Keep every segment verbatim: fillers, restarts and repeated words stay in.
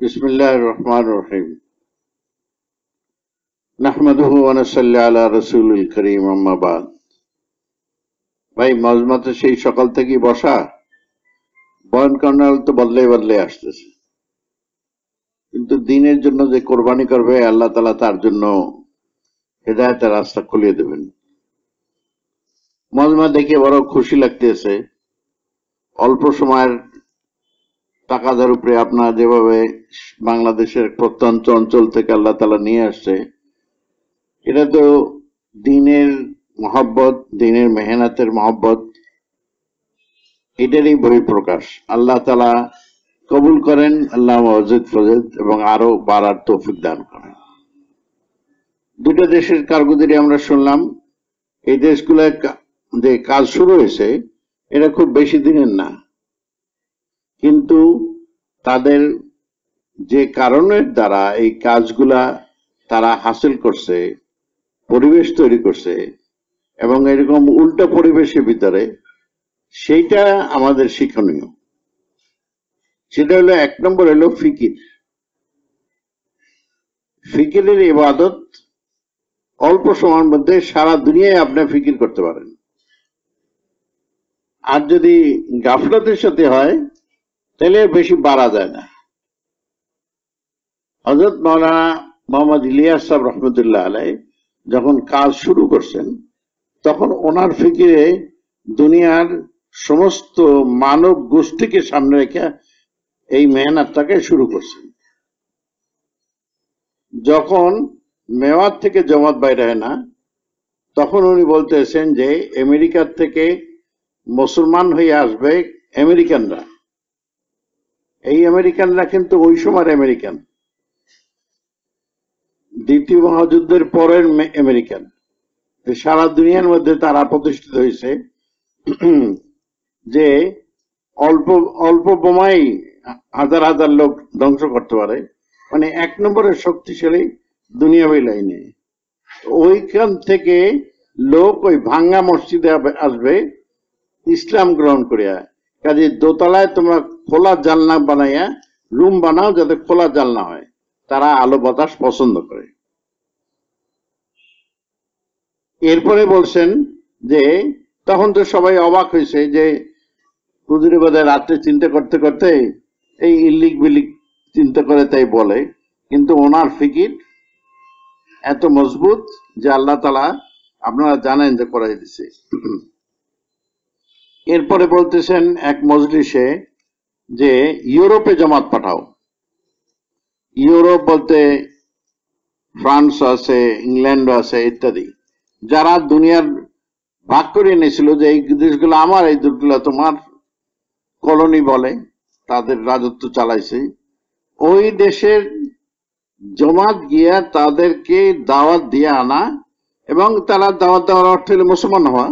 বিসমিল্লাহির রহমানির রহিম। নাহমাদুহু ওয়া নুসাল্লি আলা রাসূলিল কারীম, আম্মা বাদ। ভাই, মজমাতে সেই সকাল থেকেই বসা, বয়ান কর্নাল তো বদলে বদলে আসতেছে, কিন্তু দিনের জন্য যে কোরবানি করবে আল্লাহ তাআলা তার জন্য হেদায়েতের রাস্তা খুলিয়ে দেবেন। মজমা দেখে বড় খুশি লাগতেছে। অল্প সময়ের টাকাদের উপরে আপনারা যেভাবে বাংলাদেশের প্রত্যন্ত অঞ্চল থেকে আল্লাহ তাআলা নিয়ে আসছে, এটা তো দিনের মহব্বত, দিনের মেহনতের মহব্বত, এটারই বহিঃপ্রকাশ। আল্লাহ তাআলা কবুল করেন, আল্লাহ ওয়াজিদ ফজিল এবং আরো বাড়ার তৌফিক দান করেন। দুটো দেশের কারগুজারি আমরা শুনলাম। এই দেশগুলোর যে কাজ শুরু হয়েছে এটা খুব বেশি দিনের না, কিন্তু তাদের যে কারণের দ্বারা এই কাজগুলা তারা হাসিল করছে, পরিবেশ তৈরি করছে, এবং এরকম উল্টা পরিবেশের ভিতরে, সেইটা আমাদের শিক্ষণীয়। সেটা হলো এক নম্বর হলো ফিকির। ফিকিরের ইবাদত অল্প সময়ের মধ্যে সারা দুনিয়ায় আপনি ফিকির করতে পারেন। আর যদি গাফলতের সাথে হয় তাহলে বেশি বাড়া যায় না। হযরত মাওলানা মোহাম্মদ ইলিয়াস সাহেব রহমতুল্লাহ আলাই যখন কাজ শুরু করছেন, তখন ওনার ফিকিরে দুনিয়ার সমস্ত মানব গোষ্ঠীকে সামনে রেখে এই মেহনতটাকে শুরু করছেন। যখন মেওয়াত থেকে জমাত বাইরে হয় না, তখন উনি বলতেছেন যে আমেরিকার থেকে মুসলমান হয়ে আসবে আমেরিকানরা। এই আমেরিকানরা কিন্তু ওই সময়ের আমেরিকান, দ্বিতীয় মহাযুদ্ধের পরের আমেরিকান। সারা দুনিয়ার মধ্যে তারা প্রতিষ্ঠিত হয়েছে যে অল্প অল্প বোমাই হাজার হাজার লোক ধ্বংস করতে পারে। মানে এক নম্বরের শক্তিশালী দুনিয়াবী লাইনে। ওইখান থেকে লোক ওই ভাঙ্গা মসজিদে আসবে ইসলাম গ্রহণ করিয়া। কাজে দোতলায় তোমরা খোলা জানলা বানাইয়া রুম বানাও, যাতে খোলা জানলা হয়। তারা আলো বাতাস পছন্দ করে। এরপরে বলছেন যে তখন তো সবাই অবাক হয়েছে যে হুজুরে বোধহয় রাত্রে চিন্তা করতে করতে এই ইল্লিক বিলিক চিন্তা করে তাই বলে, কিন্তু ওনার ফিকির এত মজবুত যে আল্লাহ তাআলা আপনারা জানেন যে করাই দিছে। এরপরে বলতেছেন এক মজলিসে যে ইউরোপে জামাত পাঠাও। ইউরোপ বলতে ফ্রান্স আছে, ইংল্যান্ড আছে ইত্যাদি, যারা দুনিয়ার ভাগ করে নিয়েছিল যে এই দেশগুলো আমার, এই দেশগুলো তোমার, কলোনি বলে, তাদের রাজত্ব চালাইছে। ওই দেশের জমাত গিয়া তাদেরকে দাওয়াত দিয়ে আনা, এবং তারা দাওয়াত দেওয়ার অর্থ হলো মুসলমান হওয়া।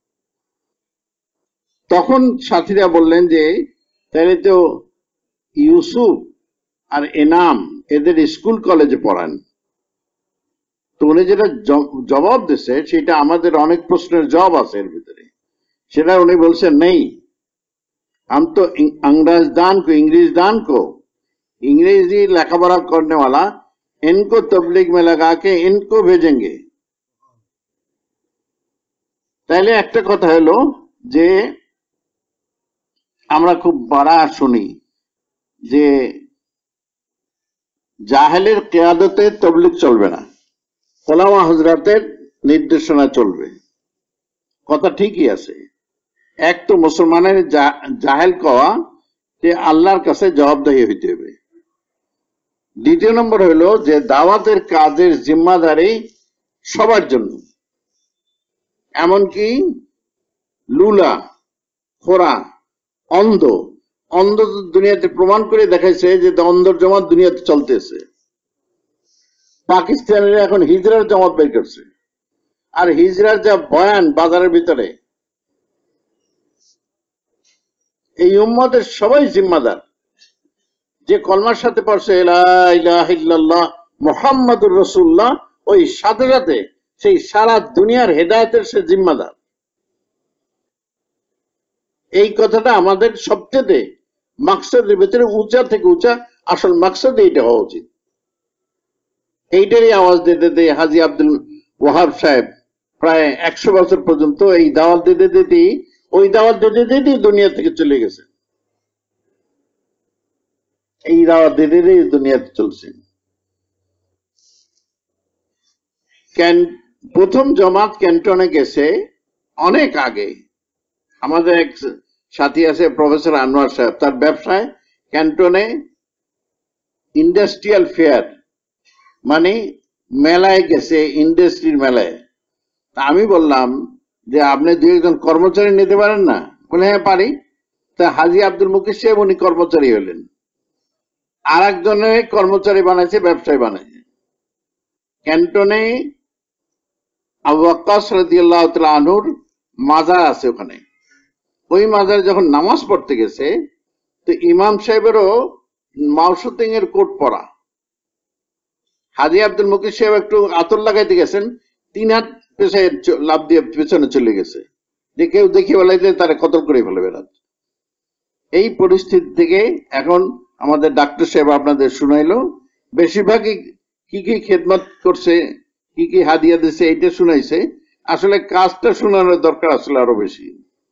তখন সাথীরা বললেন যে তাহলে তো ইউসুফ আর এনাম এদের স্কুল কলেজে পড়ান। তো উনি যেটা জবাব দিছে সেটা আমাদের অনেক প্রশ্নের জবাব আছে এর ভিতরে। সেটা উনি বলছেন নেই, हम तो अंग्रेजदान को इंग्लिशदान को इंग्रेजी लेखापढ़ा करने वाला इनको तबलीग में लगा के इनको भेजेंगे। তাহলে একটা কথা হলো যে আমরা খুব বড় শুনি যে জাহেলের কিয়াদতে তবলিগ চলবে না, ওলামা হযরতের নির্দেশনা চলবে। কথা ঠিকই আছে। এক তো মুসলমানের জাহেল কওয়া যে আল্লাহর কাছে জবাবদিহি হইতে হবে। দ্বিতীয় নম্বর হলো যে দাওয়াতের কাজের জিম্মাদারি সবার জন্য। এমনকি লুলা, খোরা, অন্ধ অন্ধ দুনিয়াতে প্রমাণ করে দেখাইছে যে অন্ধর জমাত দুনিয়াতে চলতেছে। পাকিস্তানের এখন হিজরার জমাত বের করছে, আর হিজরার যা বয়ান বাজারের ভিতরে, এই উম্মতের সবাই জিম্মাদার। যে কলমার সাথে পড়ছে লা ইলাহা ইল্লাল্লাহ মুহাম্মাদুর রাসূলুল্লাহ, ওই সাথে সাথে সেই সারা দুনিয়ার হেদায়েতের সে জিম্মাদার। এই কথাটা আমাদের সবচেয়ে মাকসাদের ভিতরে উঁচা থেকে উঁচা আসল মাকসাদ এইটা হওয়া উচিত। এইটারই আওয়াজ দিতে দিতে হাজী আব্দুল ওয়াহাব সাহেব প্রায় একশো বছর পর্যন্ত এই দাওয়াত দিতে দিতেই ওই দাওয়াত দিতে দিতেই দুনিয়া থেকে চলে গেছে। এই দাওয়াত দিতে দিতেই দুনিয়াতে চলছে। প্রথম জমাত ক্যান্টনে গেছে অনেক আগে। আমাদের এক সাথী আছে প্রফেসর আনোয়ার সাহেব, তার ব্যবসায় ক্যান্টনে ইন্ডাস্ট্রিয়াল ফেয়ার মানে মেলায় গেছে, ইন্ডাস্ট্রির মেলায়। আমি বললাম যে আপনি দুই একজন কর্মচারী নিতে পারেন না? বলে হ্যাঁ পারি। তা হাজী আব্দুল মুকিত সাহেব উনি কর্মচারী হলেন, আর একজনের কর্মচারী বানাইছে, ব্যবসায়ী বানাইছে। ক্যান্টনে আবু ওয়াক্কাস রাদিয়াল্লাহু তাআলা আনহুর মাজার আছে ওখানে। ওই মাজারে যখন নামাজ পড়তে গেছে তো ইমাম সাহেবেরও মাউসুতিং এর কোট পরা। হাজী আব্দুল মুকিত সাহেব একটু আতর লাগাইতে গেছেন, তিন হাত পেছনে লাভ দিয়ে পেছনে চলে গেছে, যে কেউ দেখে বলাইতে তারা কতল করে ফেলবে রাত। এই পরিস্থিতি থেকে এখন আমাদের ডাক্তার সাহেব আপনাদের শুনাইলো, বেশিরভাগই কি কি খেদমত করছে, কি কি হাদিয়া দিছে এইটা শুনাইছে। আসলে কাজটা শোনানোর দরকার আসলে আরো বেশি।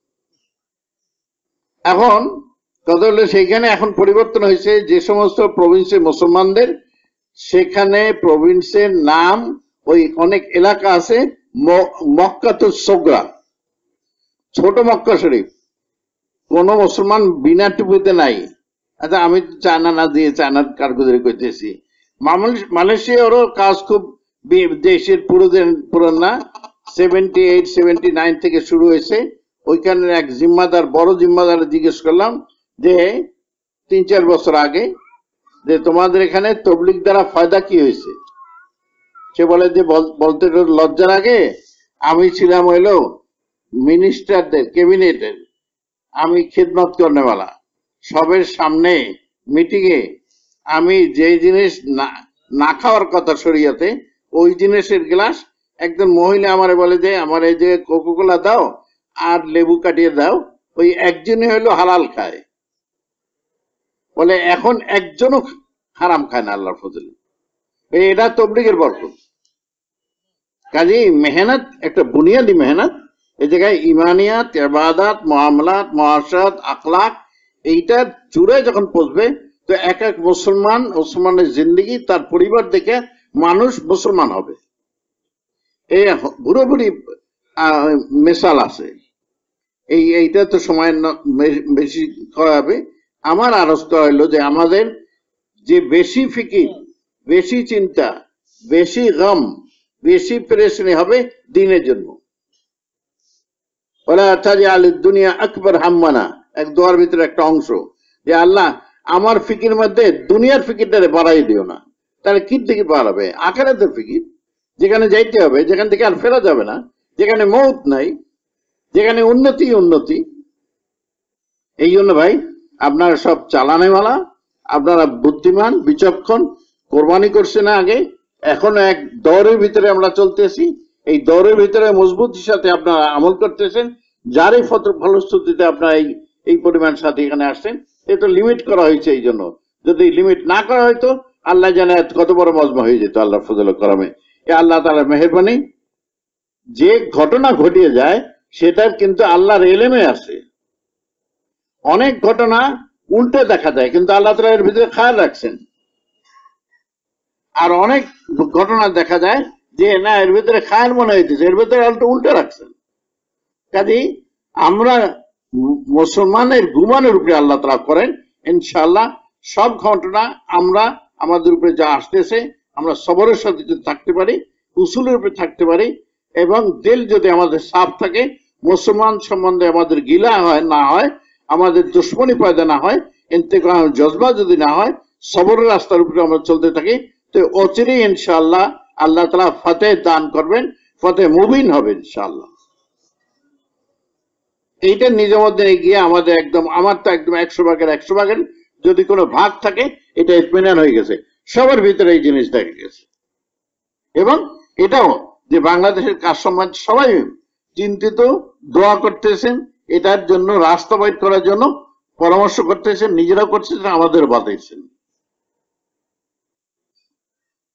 এখন কথা হলো সেইখানে এখন পরিবর্তন হয়েছে, যে সমস্ত প্রভিন্সে মুসলমানদের সেখানে প্রভিন্সের নাম ওই অনেক এলাকা আছে মক্কাতুস সোগরা, ছোট মক্কা শরীফ। কোন মুসলমান বিনা টুপিতে নাই। আচ্ছা আমি চায়না না দিয়ে চায়নার কারগুজারি করতেছি। মালয়েশিয়ারও কাজ খুব দেশের পুরো না, সেভেন্টি এইট সেভেন্টি নাইন থেকে শুরু হয়েছে। ওইখানের এক জিম্মাদার, বড় জিম্মাদার জিজ্ঞেস করলাম যে তিন চার বছর আগে যে তোমাদের এখানে তবলিগ দ্বারা ফায়দা কি হয়েছে? সে বলে যে বলতে লজ্জার আগে আমি ছিলাম হইলো মিনিস্টারদের ক্যাবিনেটের, আমি খিদমত করনেওয়ালা, সবের সামনে মিটিং এ আমি যে জিনিস না খাওয়ার কথা শরীয়তে ওই জিনিসের গ্লাস একজন মহিলা আমারে বলে যে আমার এই যে কোকোকোলা দাও আর লেবু কাটিয়ে দাও, ওই একজনই হইলো হালাল খায়। বলে এখন একজনও হারাম খায় না আল্লাহর ফজলে। এটা তবলিগের বরকত। কাজে মেহনত একটা বুনিয়াদি মেহনত। এই জায়গায় ইমানিয়াত, ইবাদত, মুআমালাত, মুআশারাত, আখলাক এইটা জুড়ে যখন পৌঁছবে তো এক এক মুসলমান মুসলমানের জিন্দেগি, তার পরিবার দেখে মানুষ মুসলমান হবে। এই বুড়ো বুড়ি মেসাল আছে, এই এইটা তো সময় বেশি করা হবে। আমার আরজ করা হইলো যে আমাদের যে বেশি ফিকির, বেশি চিন্তা, বেশি গম, বেশি পেরেশানি হবে দিনের জন্য। ওলা তাজআল দুনিয়া আকবার হাম্মানা, এক দোয়ার ভিতরে একটা অংশ, যে আল্লাহ আমার ফিকির মধ্যে দুনিয়ার ফিকিরটারে বাড়াই দিও না। তাহলে কি থেকে বাড়াবে? আখিরাতের ফিকির, যেখানে যাইতে হবে, যেখান থেকে আর ফেরা যাবে না, যেখানে মৌত নাই, যেখানে উন্নতি উন্নতি। এই জন্য ভাই আপনারা সব চালানেওয়ালা, আপনারা বুদ্ধিমান, বিচক্ষণ, কোরবানি করছে না আগে, এখন এক দৌড়ের ভিতরে আমরা চলতেছি। এই দৌড়ের ভিতরে মজবুতির সাথে আপনারা আমল করতেছেন। যারই ফলশ্রুতিতে আপনারা এই এই পরিমাণ সাথে এখানে আসছেন, এটা লিমিট করা হয়েছে। এই জন্য যদি লিমিট না করা হয়তো আল্লাহ জানে কত বড় মজমা হয়ে যেত আল্লাহ ফজল করমে। এ আল্লাহ তাআলার মেহেরবানি। যে ঘটনা ঘটিয়ে যায় সেটার কিন্তু আল্লাহর এলেমে আছে। অনেক ঘটনা উল্টে দেখা যায় কিন্তু আল্লাহ তাআলা এর ভিতরে খেয়াল রাখছেন। আর অনেক ঘটনা দেখা যায় যে না, এর ভিতরে খেয়াল মনে হইতেছে, এর ভিতরে উল্টে রাখছেন। কাজেই আমরা মুসলমানের গুমানের উপরে আল্লাহ তাআলা করেন। ইনশাআল্লাহ সব ঘটনা আমরা আমাদের উপরে যা আসতেছে আমরা সবরের সাথে যদি থাকতে পারি, উসুলের উপরে থাকতে পারি, এবং দিল যদি আমাদের সাফ থাকে, মুসলমান সম্বন্ধে আমাদের গিলা হয় না হয়, আমাদের দুশ্মনী পয়দা না হয়, ইন্তেকাম জজবা যদি না হয়, সবরের রাস্তার উপরে আমরা চলতে থাকি, তো অচিরেই ইনশাআল্লাহ আল্লাহ তাআলা ফতেহ দান করবেন, ফতেহ মুবিন হবে ইনশাআল্লাহ। এইটা নিজের মধ্যে গিয়ে আমাদের একদম, আমার তো একদম একশো ভাগের একশো ভাগের যদি কোনো ভাগ থাকে এটা ইতমিনান হয়ে গেছে, সবার ভিতরে এই জিনিস দেখা গেছে। এবং এটাও যে বাংলাদেশের কাজ সম্বন্ধে সবাই চিন্তিত, দোয়া করতেছেন, এটার জন্য রাস্তা বাইর করার জন্য পরামর্শ করতেছেন, নিজেরাও করতেছেন, আমাদের বাতাইছেন।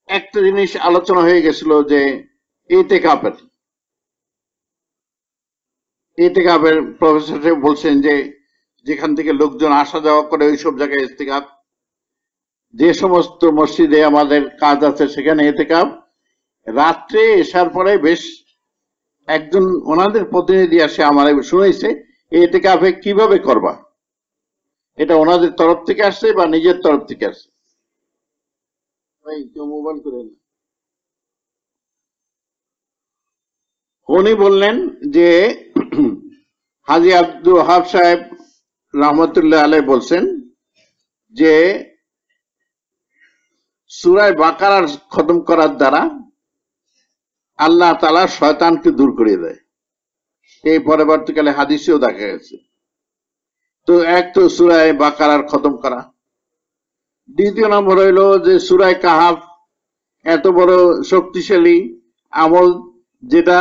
একটা জিনিস আলোচনা হয়ে গেছিল যে ইতিকাফের ইতিকাফের প্রফেসর সাহেব বলছেন যে যেখান থেকে লোকজন আসা যাওয়া করে ওই সব জায়গায় ইতিকাফ, যে সমস্ত মসজিদে আমাদের কাজ আছে সেখানে ইতিকাফ। রাত্রে এসার পরে বেশ একজন ওনাদের প্রতিনিধি আসে আমার শুনেছে ইতিকাফে কিভাবে করবা, এটা ওনাদের তরফ থেকে আসছে বা নিজের তরফ থেকে আসছে। ভাই কেউ মোবাইল করে না। উনি বললেন যে হাজী আব্দুল ওয়াহাব সাহেব রহমতুল্লাহ আলাই বলছেন যে সূরা বাকারার খতম করার দ্বারা আল্লাহ তাআলা শয়তানকে দূর করে দেয়। এই পরবর্তীকালে হাদিসেও দেখা গেছে। তো এক তো সূরা বাকারার খতম করা, দ্বিতীয় নম্বর হইল যে সূরা কাহাফ এত বড় শক্তিশালী আমল যেটা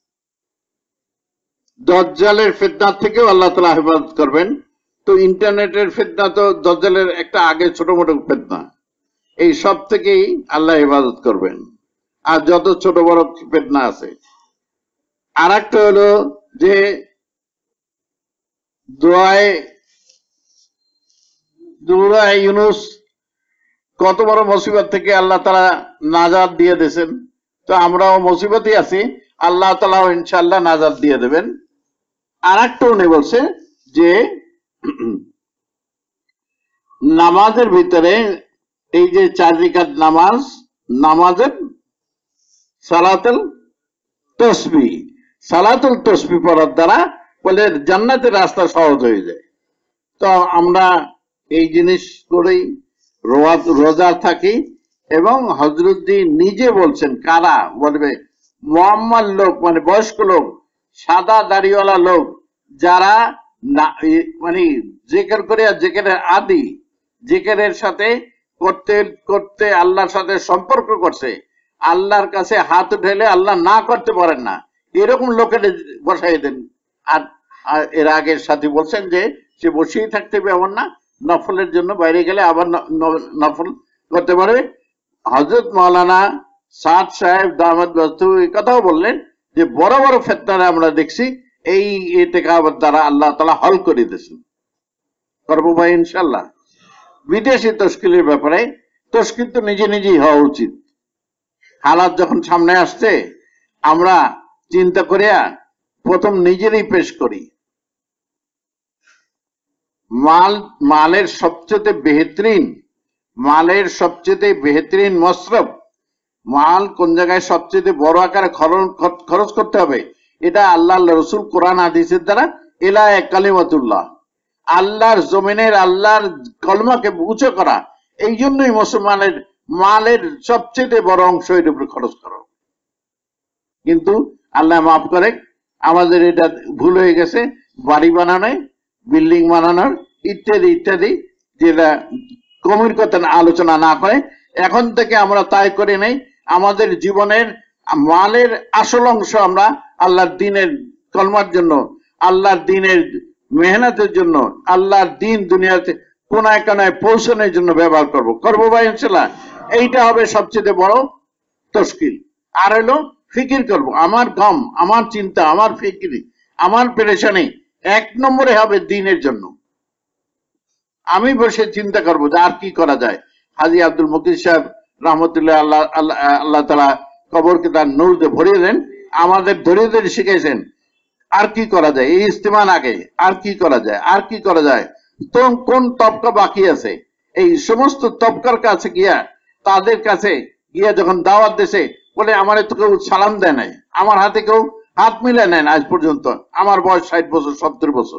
দজ্জালের ফিতনা থেকেও আল্লাহ তাআলা হেফাজত করবেন। তো ইন্টারনেটের ফিতনা তো দজ্জালের একটা আগে ছোট মোটো ফিতনা, এই সব থেকেই আল্লাহ হেফাজত করবেন, আর যত ছোট বড় ফিতনা আছে। আর একটা হলো যে দোয়ায়ে দোয়ায়ে ইউনুস কত বড় মুসিবত থেকে আল্লাহ তাআলা নাজাত দিয়ে দিয়েছেন। তো আমরাও মুসিবতই আছি, আল্লাহ তাআলাও ইনশাআল্লাহ নাজাত দিয়ে দেবেন। আর একটা উনি বলছে যে নামাজের ভিতরে এই যে চার রাকাত নামাজ, নামাজের সালাতুল তাসবিহ সালাতুল তাসবিহ পড়ার দ্বারা বলে জান্নাতের রাস্তা সহজ হয়ে যায়। তো আমরা এই জিনিস করেই রোজা থাকি। এবং হযরতজি নিজে বলছেন, কারা বলবে, মুআম্মাল লোক মানে বয়স্ক লোক, সাদা দাড়িওয়ালা লোক, যারা মানে জিকির করে, জিকিরের আদি, জিকিরের সাথে করতে করতে আল্লাহর সাথে সম্পর্ক করছে, আল্লাহর কাছে হাত ঢেলে আল্লাহ না করতে পারেন না, এরকম লোকের বসাই দেন। আর এর আগের সাথী বলছেন যে সে বসেই থাকতে হবে এমন না, নফলের জন্য বাইরে গেলে আবার নফল করতে পারবে। হযরত মাওলানা সাদ সাহেব দামাত বাস্তু এই কথাও বললেন যে বড় বড় ফিতনা আমরা দেখছি এই ইতিকাফের দ্বারা আল্লাহ তাআলা হল করে দিয়েছেন। করবো ভাই ইনশাআল্লাহ। বিদেশি তশকিলের ব্যাপারে তশকিল তো নিজে নিজেই হওয়া উচিত। হালাত যখন সামনে আসছে আমরা চিন্তা করিয়া প্রথম নিজেরই পেশ করি। মাল মালের সবচেয়ে বেহতরিন মালের সবচেয়ে বেহতরিন মসরফ, মাল কোন জায়গায় সবচেয়ে বড় আকারে খরচ করতে হবে, এটা আল্লাহ রসুল কোরআন হাদিসের দ্বারা ইলা কালিমাতুল্লাহ, আল্লাহর জমিনের আল্লাহর কলমাকে উঁচু করা। এই জন্যই মুসলমানের মালের সবচেয়ে বড় অংশ এর উপরে খরচ করো। কিন্তু আল্লাহ মাফ করে, আমাদের এটা ভুল হয়ে গেছে, বাড়ি বানানোয়, বিল্ডিং বানানোর ইত্যাদি ইত্যাদি, যেটা কমির কথা আলোচনা না করে এখন থেকে আমরা তাই করে নেই। আমাদের জীবনের মালের আসল অংশ আমরা আল্লাহর দ্বীনের কলমার জন্য, আল্লাহর দ্বীনের মেহনতের জন্য, আল্লাহর দ্বীন দুনিয়াতে কোনায় কোনায় পৌঁছানোর জন্য ব্যবহার করব করবো ভাই ইনশাআল্লাহ। এইটা হবে সবচেয়ে বড় তশকিল। আর হলো ফিকির করব, আমার গম, আমার চিন্তা, আমার ফিকিরি, আমার পেরেশানি এক নম্বরে হবে দ্বীনের জন্য। আমি বসে চিন্তা করবো যে আর কি করা যায়। হাজী আব্দুল মকির সাহেব রহমতুল্লাহ আল্লাহ আল্লাহ আল্লাহ তাআলা কবরকে তার নূর দিয়ে ভরিয়ে দেন, আমাদের ধরে ধরে শিখাইছেন আর কি করা যায়। এই ইস্তেমার আগে আর কি করা যায়, আর কি করা যায়, তো কোন তবকা বাকি আছে, এই সমস্ত তবকার কাছে গিয়া, তাদের কাছে গিয়া যখন দাওয়াত দেশে বলে আমার তো কেউ সালাম দেয় নাই, আমার হাতে কেউ হাত মিলে নেন আজ পর্যন্ত, আমার বয়স ষাট বছর সত্তর বছর।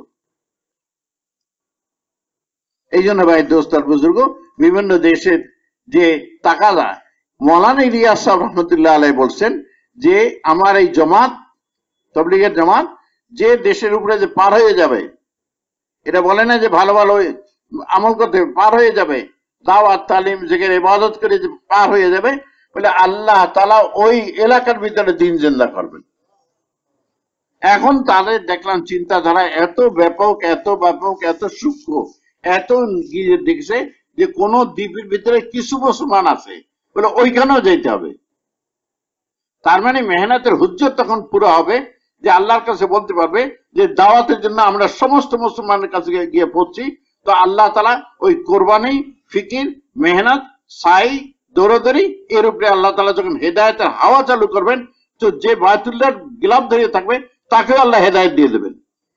এই জন্য ভাই দোস্তার বুজুর্গ, বিভিন্ন দেশের যে তাকাদা, মৌলানা ইলিয়াস সাহেব রহমতুল্লাহ আলাই বলছেন যে আমার এই জমাত, তবলিগের জমাত যে দেশের উপরে যে পার হয়ে যাবে, এটা বলে না যে ভালো ভালো আমল করতে পার হয়ে যাবে, দাওয়াত তালিম জিকির ইবাদত করে যে পার হয়ে যাবে, বলে আল্লাহ তাআলা ওই এলাকার ভিতরে দিন জিন্দা করবেন। এখন তাদের দেখলাম চিন্তাধারা এত ব্যাপক, এত ব্যাপক, এত সূক্ষ্ম, এত দেখছে যে কোন দ্বীপের ভিতরে কিছু মুসলমান আছে, বলে ওইখানেও যেতে হবে। তার মানে মেহনতের হুজ্জত তখন পুরো হবে যে আল্লাহর কাছে বলতে পারবে যে দাওয়াতের জন্য আমরা সমস্ত মুসলমানের কাছে গিয়ে পৌঁছি। তো আল্লাহ তাআলা ওই কোরবানি, ফিকির, মেহনত, সাই, দৌড়দৌড়ি এর উপরে আল্লাহ তাআলা যখন হেদায়েতের হাওয়া চালু করবেন, তো যে বায়তুল্লাহর গিলাফ ধরে থাকবে তাকেও আল্লাহ হেদায়েত দিয়ে দেবেন।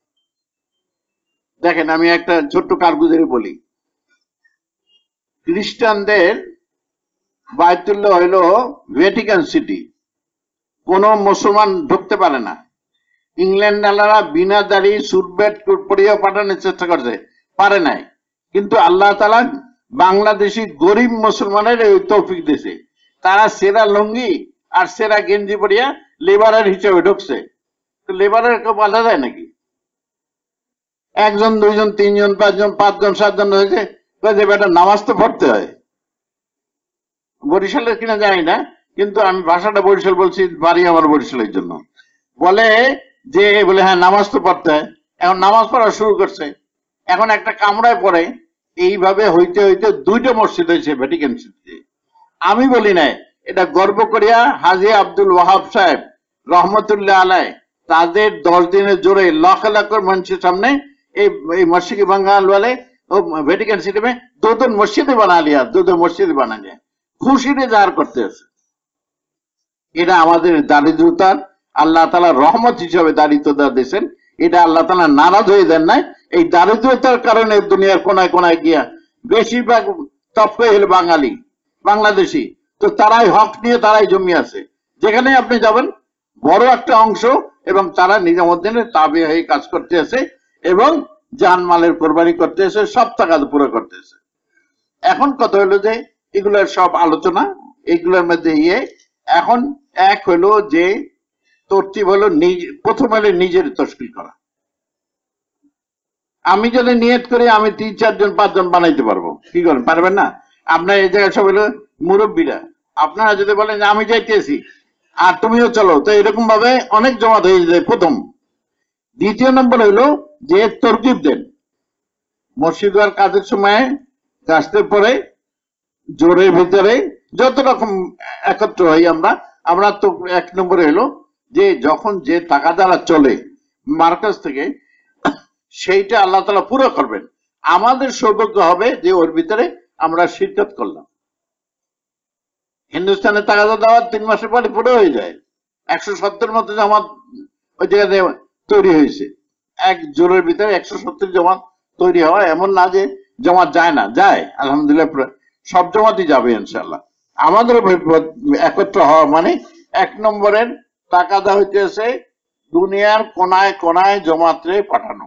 দেখেন আমি একটা ছোট্ট কারগুজারি বলি, খ্রিস্টানদের বায়তুল্লাহ হইল ভ্যাটিকান সিটি, কোন মুসলমান ঢুকতে পারে না। ইংল্যান্ডালারা বিনা দাড়ি সুটবেট পরিয়ে পাঠানোর চেষ্টা করছে, পারে নাই। কিন্তু আল্লাহ তাআলা বাংলাদেশি গরিব মুসলমানের ওই তৌফিক দিয়েছে, তারা সেরা লুঙ্গি আর সেরা গেঞ্জি পরিয়া লেবারের হিসেবে ঢুকছে। তো লেবারের কেউ বাধা যায় নাকি? একজন, দুইজন, তিনজন, পাঁচজন, পাঁচজন, সাতজন হয়েছে, বেটা নামাজ তো পড়তে হয়। বরিশালের কিনা জানি না, কিন্তু আমি ভাষাটা বরিশাল বলছি, বাড়ি আমার বরিশালের জন্য। বলে যে বলে হ্যাঁ নামাজ তো পড়তে হয়, এখন নামাজ পড়া শুরু করছে। এখন একটা কামরায় পড়ে, এইভাবে হইতে হইতে দুইটা মসজিদ হয়েছে ভ্যাটিকান সিটিতে। আমি বলি নাই, এটা গর্ব করিয়া হাজী আব্দুল ওয়াহাব সাহেব রহমতুল্লাহ আলাই তাদের দশ দিনের জোরে লাখ লাখ মানুষের সামনে এই মসজিদ বাঙ্গাল वाले ভ্যাটিকান সিটি में दो दो मस्जिद बना लिया, दो दो मस्जिद बना लिया, খুশিতে জাহার করতে আছে। এটা আমাদের দারিদ্রতার আল্লাহ তাআলা রহমত হিসেবে দারিদ্রতা দিয়েছেন, এটা আল্লাহ তাআলা নারাজ হয়ে দেন নাই। এই দারিদ্রতার কারণে দুনিয়ার কোনায় কোনায় গিয়া বেশিরভাগ তফকে হলো বাঙালি, বাংলাদেশি, তো তারাই হক নিয়ে তারাই জমি আছে। যেখানে আপনি যাবেন বড় একটা অংশ, এবং তারা নিজামুদ্দিন তাবে হয়ে কাজ করতে আছে এবং জানমালের কোরবানি করতে আছে, সব টাকা পুরো করতে আছে। এখন কথা হলো যে এগুলোর সব আলোচনা, এগুলোর মধ্যে ইয়ে এখন এক হলো যে তরতিব হলো প্রথম হলো নিজের তশকিল করা। আমি যদি নিয়ত করি আমি তিন চারজন পাঁচজন বানাইতে পারবো, কি করেন? পারবেন না? আপনার এই জায়গায় সব হলো মুরব্বীরা, আপনারা যদি বলেন যে আমি যাইতেছি আর তুমিও চলো, তো এরকম ভাবে অনেক জমাত হয়ে যায় প্রথম। দ্বিতীয় নম্বর হইলো যে তরকিব দেন, মসজিদ আর কাজের সময় কাজের পরে জোরের ভিতরে যত রকম একত্র হই আমরা আমরা তো এক নম্বরে হলো যে যখন যে টাকা দ্বারা চলে মার্কাজ থেকে, সেইটা আল্লাহ তাআলা পুরো করবেন। আমাদের সৌভাগ্য হবে যে ওর ভিতরে আমরা শিরকত করলাম। হিন্দুস্তানের তাগাদা দেওয়ার তিন মাসের পরে পুরো হয়ে যায়, একশো সত্তর মতো জামাত ওই জায়গায় তৈরি হয়েছে। এক জোরের ভিতরে একশো সত্তর জামাত তৈরি হওয়া, এমন না যে জামাত যায় না, যায় আলহামদুলিল্লাহ, সব জামাতই যাবে ইনশাল্লাহ। আমাদের একত্র হওয়া মানে এক নম্বরের তাকাদা হইতেছে দুনিয়ার কোনায় কোনায় জমাতে পাঠানো,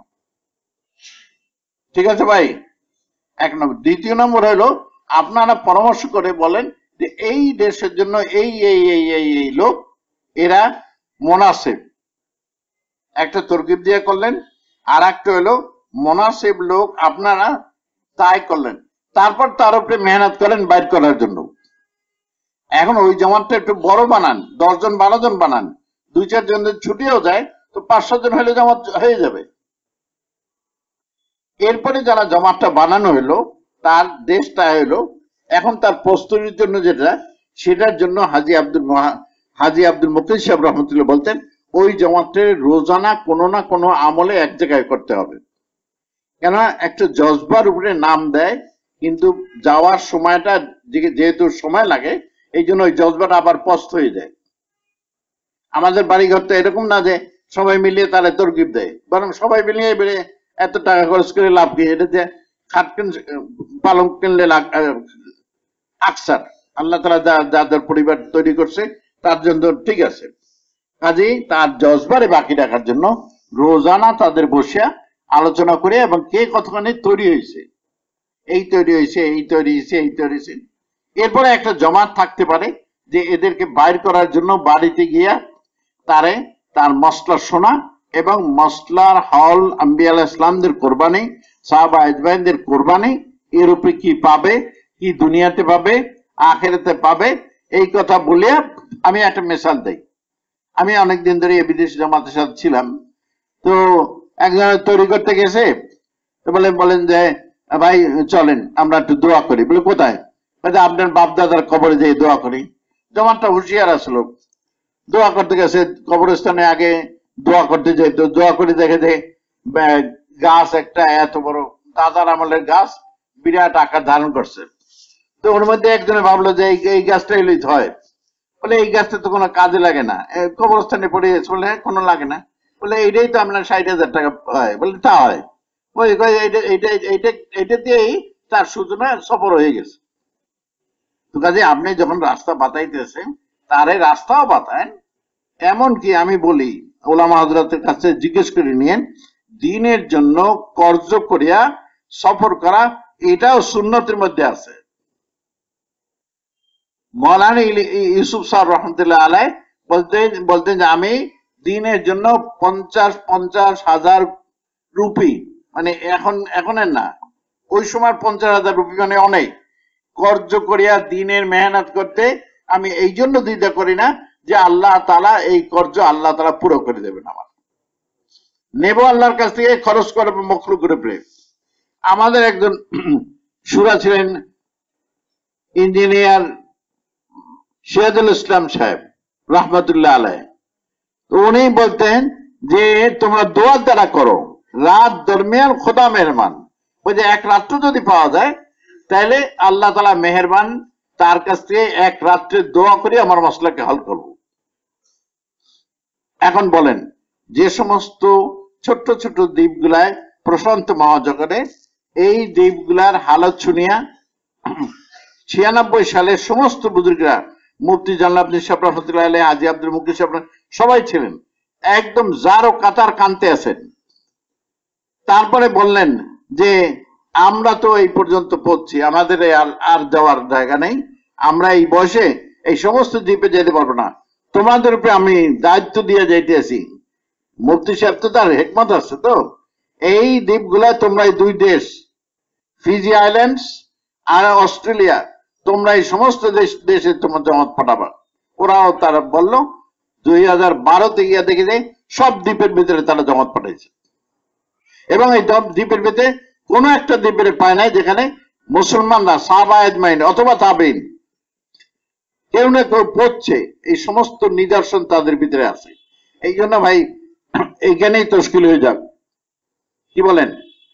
ঠিক আছে ভাই? এক নম্বর। দ্বিতীয় নম্বর হলো আপনারা পরামর্শ করে বলেন যে এই দেশের জন্য এই এই এই এই এই লোক এরা মুনাসিব, একটা তরকিব দিয়ে করলেন। আর একটা হলো মুনাসিব লোক আপনারা তাই করলেন, তারপর তার উপরে মেহনত করেন বাইর করার জন্য। এখন ওই জামাতটা একটু বড় বানান, দশ জন বারো জন বানান, দুই চার জন ছুটিও যায় তো পাঁচ সাত জন হলে জামাত হয়ে যাবে। এরপরে যারা জামাতটা বানানো হলো তার দেশটা হলো এখন তার প্রস্তুতির জন্য যেটা, সেটার জন্য হাজী আব্দুল হাজী আব্দুল মুকিত সাহেব রহমতুল্লাহ বলতেন ওই জামাতের রোজানা কোনো না কোনো আমলে এক জায়গায় করতে হবে। কেন? একটা জজবার উপরে নাম দেয়, কিন্তু যাওয়ার সময়টা যেহেতু সময় লাগে এই জন্য ওই জজবাটা আবার পস্ত হয়ে যায়। আমাদের বাড়িঘরটা এরকম না যে সবাই মিলিয়ে তারা তরকিব দেয়, বরং সবাই মিলিয়ে বেড়ে এত টাকা খরচ করে লাভ কি? এটা যে খাট পালং কিনলে আকসার আল্লাহ তাআলা যাদের পরিবার তৈরি করছে তার জন্য ঠিক আছে। কাজেই তার জজবারে বাকি রাখার জন্য রোজানা তাদের বসে আলোচনা করে এবং কে কতখানি তৈরি হয়েছে, এই তৈরি হয়েছে এই তৈরি হয়েছে এই তৈরি হয়েছে, এরপরে একটা জমাত থাকতে পারে যে এদেরকে বাইর করার জন্য বাড়িতে গিয়া তারে তার মসলা শোনা এবং মসলার হল আম্বিয়া আলাইহিস সালামদের কোরবানি, সাহাবা আজমাইনদের কোরবানি, এর উপরে কি পাবে, কি দুনিয়াতে পাবে আখিরাতে পাবে, এই কথা বলিয়া আমি একটা মিসাল দেই। আমি অনেকদিন ধরে বিদেশ জামাতের সাথে ছিলাম, তো একজন তৈরি করতে গেছে, তো বলে বলেন যে ভাই চলেন আমরা একটু দোয়া করি। বলে কোথায়? আপনার বাপ দাদার কবরে যেয়ে দোয়া করি। জমানটা হুঁশিয়ার আসলো, দোয়া করতে গেছে কবরস্থানে, আগে দোয়া করতে যেত, দোয়া করে দেখে যে গাছ একটা এত বড় দাদার আমলের গাছ বিরাট আকার ধারণ করছে। তো ওর মধ্যে একজনে ভাবলো যে এই গাছটা এলেই হয়, বলে এই গাছটা তো কোনো কাজে লাগে না, কবরস্থানে পড়ে গেছে, বলে কোনো লাগে না, বলে এইটাই তো আপনার ষাট হাজার টাকা হয়, বলে তা হয়, ওই এইটা এইটা এইটা দিয়েই তার সূচনা সফর হয়ে গেছে। তো কাজে আপনি যখন রাস্তা বাতাইতেছেন তারে রাস্তাও বাতায়েন। এমনকি আমি বলি ওলামা হযরতের কাছে জিজ্ঞেস করে নিয়েন, দ্বীনের জন্য কর্জ করিয়া সফর করা এটাও সুন্নতের মধ্যে আছে। মৌলানা ইউসুফ সাহেব রহমতুল্লাহ আলাই বলতেন বলতেন যে আমি দ্বীনের জন্য পঞ্চাশ পঞ্চাশ হাজার রুপি, মানে এখন এখনের না, ওই সময় পঞ্চাশ হাজার রুপি মানে অনেক, কর্জ করিয়া দ্বীনের মেহনত করতে আমি এই জন্য দ্বিধা করি না যে আল্লাহ তাআলা এই কর্জ আল্লাহ তাআলা পুরো করে দেবেন, আমার নেব আল্লাহর কাছ থেকে, খরচ করবো মখলুকের উপরে। আমাদের একজন সুরা ছিলেন ইঞ্জিনিয়ার সিরাজুল ইসলাম সাহেব রহমতুল্লাহ আলাই, তো উনি বলতেন যে তোমরা দোয়ার দ্বারা করো, রাত দরমিয়ান খোদা মেহরবান, ওই যে এক রাত্র যদি পাওয়া যায় তাহলে আল্লাহ তাআলা মেহেরবান, তার কাছ থেকে এক রাত্রে দোয়া করে আমার মসলাকে হল করব। এখন বলেন, যে সমস্ত ছোট্ট ছোট্ট দ্বীপগুলায় প্রশান্ত মহাজগতে, এই দ্বীপগুলার হালত শুনিয়া ছিয়ানব্বই সালে সমস্ত বুজুর্গরা, মুফতি জালাল নিশাব রহমতুল্লাহ আলাইহি, হাজী আব্দুল মুকিত সাহেব সবাই ছিলেন, একদম জারো কাতার কানতে আছেন। তারপরে বললেন যে আমরা তো এই পর্যন্ত পৌঁছি, আমাদের আর আর যাওয়ার জায়গা নেই, আমরা এই বয়সে এই সমস্ত দ্বীপে যেতে পারবো না, তোমাদের উপরে আমি দায়িত্ব দিয়ে যাইতেছি। মুফতি সাহেব তো তার হিকমত আছে, তো এই দ্বীপগুলা তোমরা এই দুই দেশ ফিজি আইল্যান্ডস আর অস্ট্রেলিয়া, তোমরা এই সমস্ত দেশ দেশে তোমার জমাত পাঠাবা। ওরাও তারা বললো, দুই হাজার বারোতে গিয়া দেখে যায় সব দ্বীপের ভিতরে তারা জমাত পাঠাইছে, এবং এই দ্বীপের ভিতরে কোন একটা দ্বীপের পায় নাই যেখানে মুসলমানরা সাহাবা আজমাইন অথবা তাবেইন কেউ না কেউ পড়ছে, এই সমস্ত নিদর্শন তাদের ভিতরে আছে। এই জন্য ভাই এইখানেই তশকিল হয়ে যাক, কি বলেন?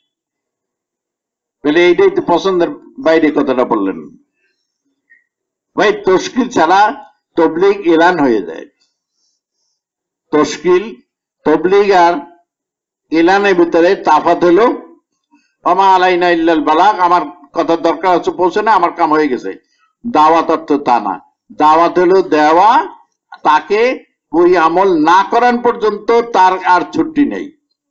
বলে এইটাই তো পছন্দের বাইরে কথাটা বললেন ভাই। তশকিল ছাড়া তবলিগ এলান হয়ে যায়। তশকিল, তবলিগ আর এলানের ভিতরে তাফাত হলো ওমা আলাইনা ইল্লাল বালাগ, আমার কথার দরকার হচ্ছে পৌঁছে না, আমার কাম হয়ে গেছে। দাওয়াত অর্থ তা না, দাওয়াত হলো দেওয়া, তাকে ওই আমল না করান পর্যন্ত তার আর ছুটি নেই।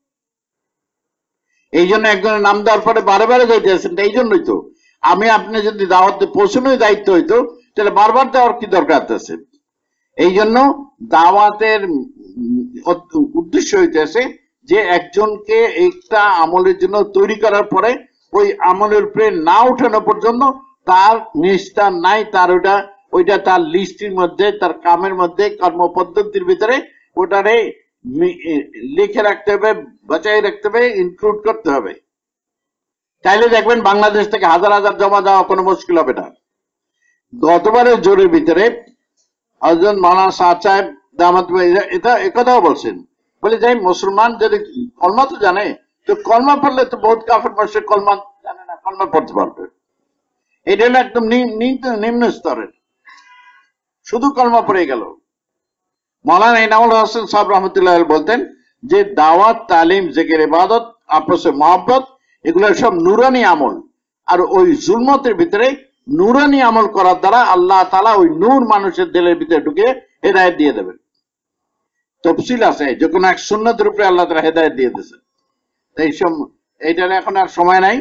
এই জন্য একজনের নাম দেওয়ার পরে বারে বারে যাইতে আছেন, এই জন্যই তো আমি আপনি যদি দাওয়াতে পৌঁছানোই দায়িত্ব হইতো তাহলে বারবার দেওয়ার কি দরকার আছে? এই জন্য দাওয়াতের উদ্দেশ্য হইতেছে যে একজনকে একটা আমলের জন্য তৈরি করার পরে ওই আমলের উপরে না উঠানো পর্যন্ত তার নিস্তার নাই, তার ওইটা ওইটা তার লিস্টের মধ্যে, তার কামের মধ্যে, কর্মপদ্ধতির ভিতরে ওটারে লিখে রাখতে হবে, বাঁচাই রাখতে হবে, ইনক্লুড করতে হবে। তাইলে দেখবেন বাংলাদেশ থেকে হাজার হাজার জমা দেওয়া কোনো মুশকিল হবে না। গতবারের জোরের ভিতরে হযরত মাওলানা সাদ সাহেব দামাত এটা একথাও বলছেন, বলে যাই মুসলমান যদি কলমা তো জানে, তো কলমা পড়লে তো বহুত কাফের মুশরিক কলমা জানে না, কলমা পড়তে পারবে। এটা হলো একদম নিম্ন স্তরের, শুধু কলমা পড়ে গেল। মাওলানা ইনামুল হোসেন সাহেব রহমতুল্লাহ বলতেন যে দাওয়াত, তালিম, জিকির, ইবাদত, আপসে মহব্বত এগুলো সব নূরানি আমল, আর ওই জুলমতের ভিতরে নূরানি আমল করার দ্বারা আল্লাহ তাআলা ওই নূর মানুষের দিলের ভিতরে ঢুকে হেদায়েত দিয়ে দেবেন। তফসিল আছে, যে কোনো এক সুন্নতের উপরে আল্লাহ তাআলা হেদায়েত দিয়ে দিয়েছে। এই সব এইটার এখন আর সময় নাই।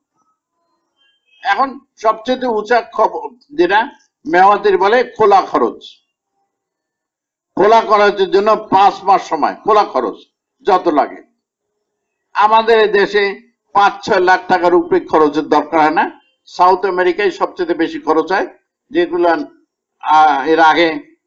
এখন সবচেয়ে উঁচা খবর যেটা মেওয়াতির বলে খোলা খরচ। খোলা খরচের জন্য পাঁচ মাস সময়, খোলা খরচ যত লাগে। আমাদের দেশে পাঁচ ছয় লাখ টাকার উপরে খরচের দরকার হয় না। সাউথ আমেরিকায় সবচেয়ে বেশি খরচ হয়, যেগুলো এর আগে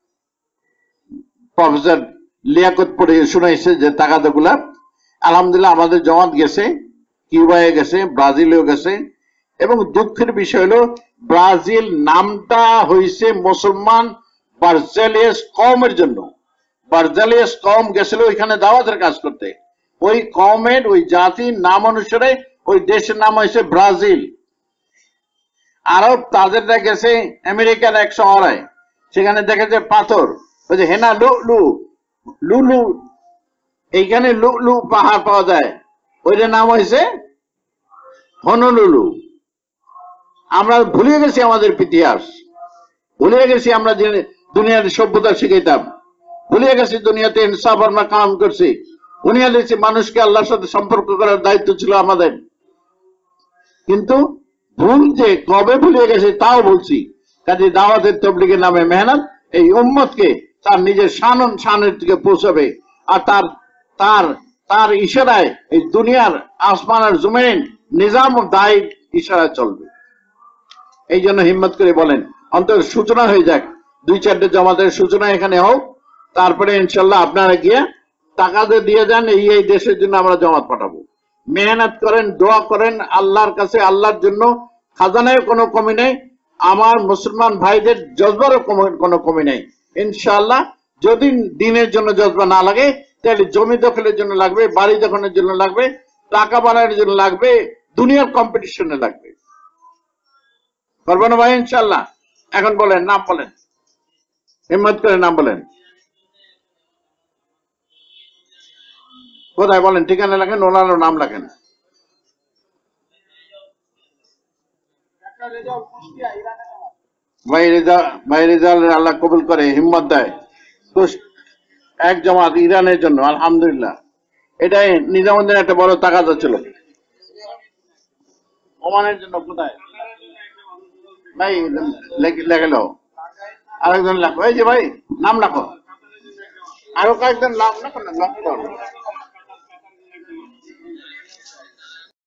প্রফেসর লিয়াকত পড়ে শুনাইছে যে টাকাগুলা। আলহামদুলিল্লাহ আমাদের জমাত গেছে, কিউবায় গেছে, ব্রাজিলেও গেছে, এবং দুঃখের বিষয় হলো ব্রাজিল নামটা হয়েছে মুসলমান বার্জালিয়াস কওমের জন্য। বার্জালিয়াস কওম গেছিল ওইখানে দাওয়াতের কাজ করতে, ওই কওমের ওই জাতির নাম অনুসারে ওই দেশের নাম হয়েছে ব্রাজিল। আরব তাদেরটা গেছে আমেরিকার এক শহরে, সেখানে দেখেছে পাথর, ওই যে হেনা লু লু লুলু, এইখানে লু লু পাহাড় পাওয়া যায়, ওইটার নাম হয়েছে হনলুলু। আমরা ভুলে গেছি আমাদের ইতিহাস, ভুলে গেছি আমরা যে দুনিয়ার সভ্যতা শিখাইতাম, ভুলে গেছি দুনিয়াতে ইনসাফ আমরা কাম করছি, ভুলে গেছি মানুষকে আল্লাহর সাথে সম্পর্ক করার দায়িত্ব ছিল আমাদের। কিন্তু ভুল যে কবে ভুলে গেছে তাও বলছি। কাজে দাওয়াতের তবলিগের নামে মেহনত এই উম্মতকে তার নিজের শানন শানের দিকে পৌঁছাবে, আর তার তার তার ইশারায় এই দুনিয়ার আসমান আর জমিন নিজাম ও দায় ইশারায় চলবে। এই জন্য হিম্মত করে বলেন অন্তত সূচনা হয়ে যাক, দুই চারটে জামাতের সূচনা এখানে হোক, তারপরে ইনশাল্লাহ আপনারা গিয়ে টাকা দিয়ে যান, এই এই দেশের জন্য আমরা জামাত পাঠাবো। মেহনত করেন, দোয়া করেন আল্লাহর কাছে, আল্লাহর জন্য খাজানায় কোনো কমি নেই, আমার মুসলমান ভাইদের জজবারও কোনো কমি নেই ইনশাআল্লাহ। যদি দিনের জন্য জজবা না লাগে তাহলে জমি দখলের জন্য লাগবে, বাড়ি দখলের জন্য লাগবে, টাকা বানানোর জন্য লাগবে, দুনিয়ার কম্পিটিশনে লাগবে। পারবো না ভাই ইনশাআল্লাহ? এখন বলেন, নাম বলেন, হিম্মত করে নাম বলেন, কোথায় বলেন, ঠিকানা লেখেন, ওনারও নাম লেখেন। ভাই রেজা, ভাই রেজাল আল্লাহ কবুল করে, হিম্মত দেয়। এক জামাত ইরানের জন্য আলহামদুলিল্লাহ, এটাই নিজামুদ্দিন একটা বড় তাগাদা ছিল। ওমানের জন্য কোথায় ভাই লেখেল, আরেকজন লেখো, এই যে ভাই নাম লেখো, আরো কয়েকজন নাম লেখো না।